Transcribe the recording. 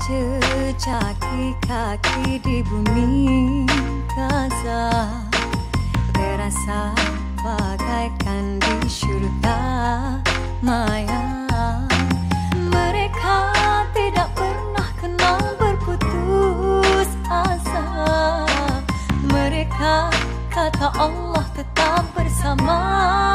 menjejaki kaki di bumi Gaza, terasa bagaikan di surga maya. Mereka tidak pernah kenal berputus asa. Mereka, kata Allah, tetap bersama.